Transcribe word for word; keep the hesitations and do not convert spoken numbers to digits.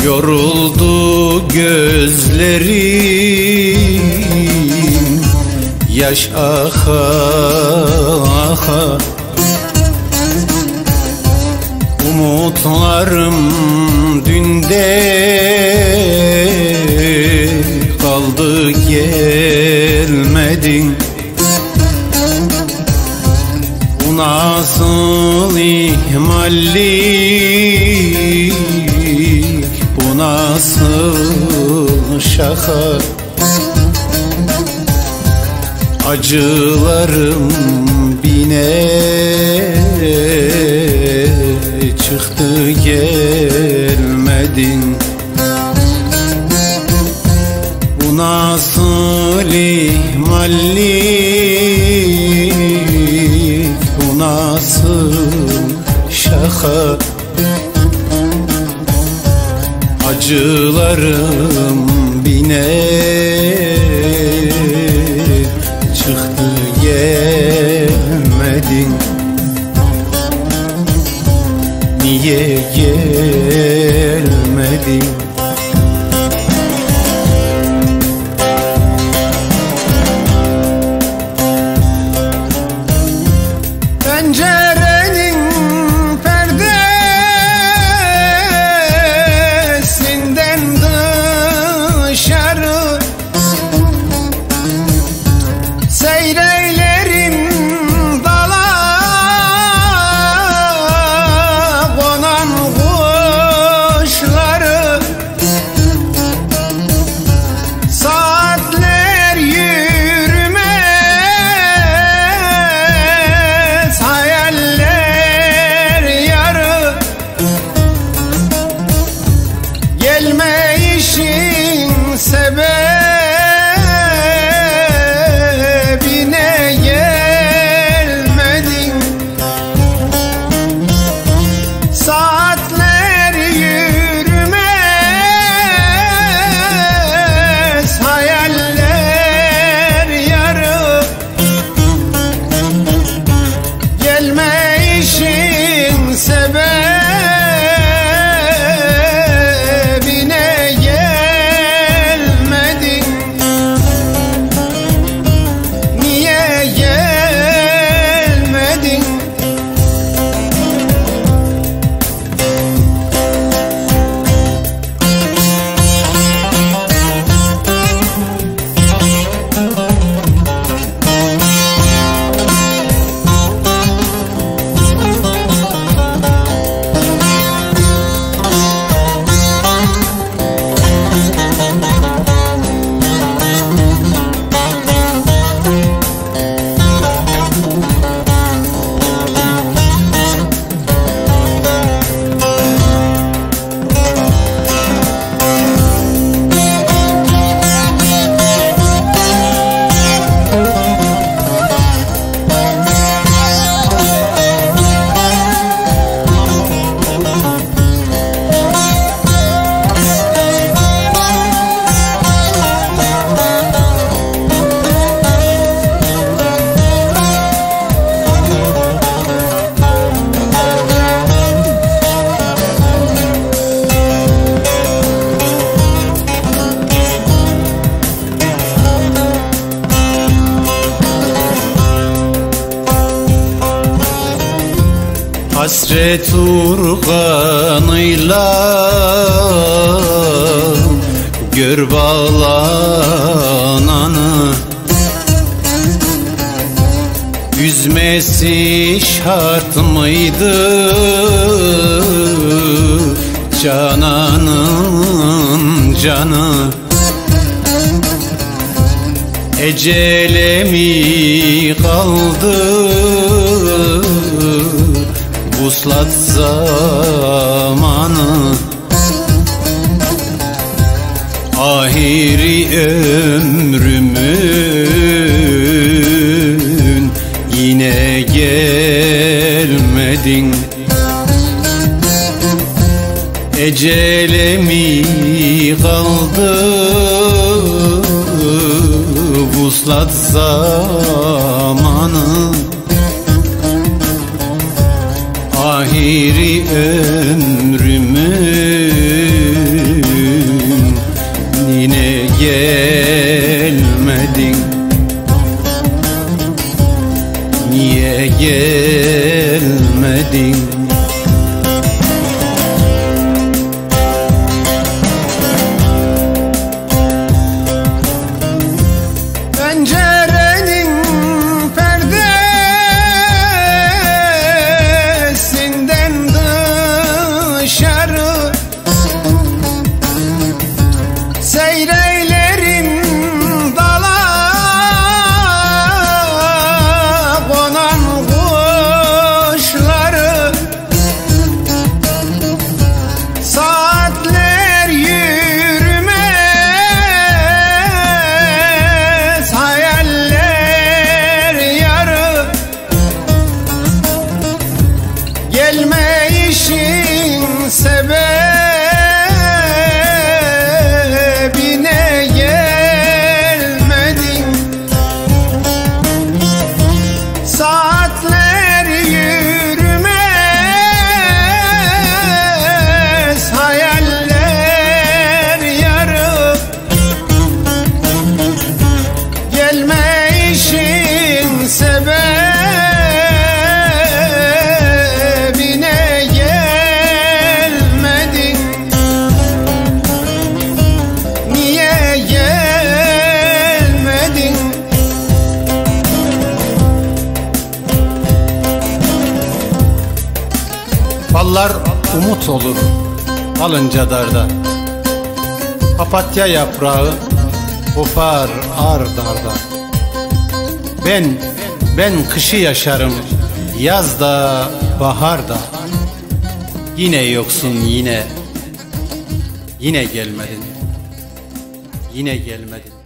Yoruldu gözlerim, yaş aha aha. Umutlarım dünde kaldı, gelmedin. Bu nasıl ihmallik, bu nasıl şaka. Acılarım bine çıktı, gelmedin. Bu nasıl ihmallik, bu nasıl şaka. Acılarım bine çıktı, gelmedin. Niye gelmedin? Pencerenin perdesinden dışarı seyreylerim dala konan kuşları. Saatler yürümez, hayaller yarı. Gelmeyişin sebebine gelmedin. Saatler yürümez, hayaller yarı. Gelmeyişin sebebine gelmedin. Niye gelmedin? Hasret urganıyla gör bağlananı. Üzmesi şart mıydı cananın canı? Ecele mi kaldı vuslat zamanı? Ahiri ömrümün yine gelmedin. Ecele mi kaldı vuslat zamanı? Ahiri ömrümün umut olur alınca darda. Papatya yaprağı kopar ard arda. Ben, ben kışı yaşarım, yaz da bahar da. Yine yoksun yine, yine gelmedin, yine gelmedin.